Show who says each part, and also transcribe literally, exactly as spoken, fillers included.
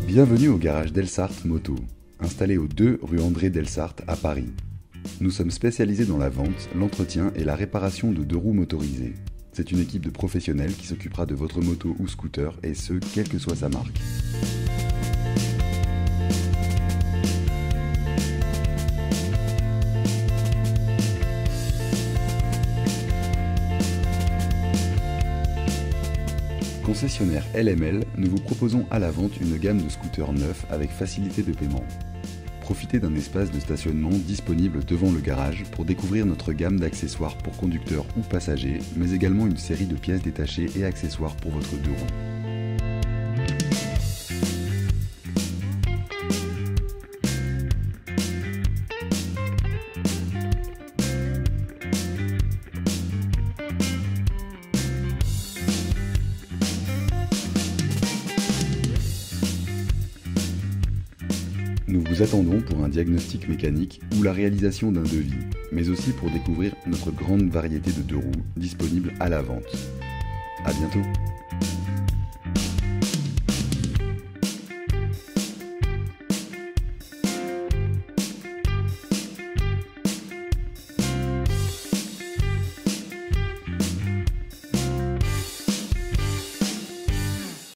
Speaker 1: Bienvenue au garage Delsart Moto, installé au deux rue André Delsart à Paris. Nous sommes spécialisés dans la vente, l'entretien et la réparation de deux roues motorisées. C'est une équipe de professionnels qui s'occupera de votre moto ou scooter, et ce, quelle que soit sa marque. Concessionnaire L M L, nous vous proposons à la vente une gamme de scooters neufs avec facilité de paiement. Profitez d'un espace de stationnement disponible devant le garage pour découvrir notre gamme d'accessoires pour conducteurs ou passagers, mais également une série de pièces détachées et accessoires pour votre deux roues. Nous vous attendons pour un diagnostic mécanique ou la réalisation d'un devis, mais aussi pour découvrir notre grande variété de deux roues disponibles à la vente. À bientôt!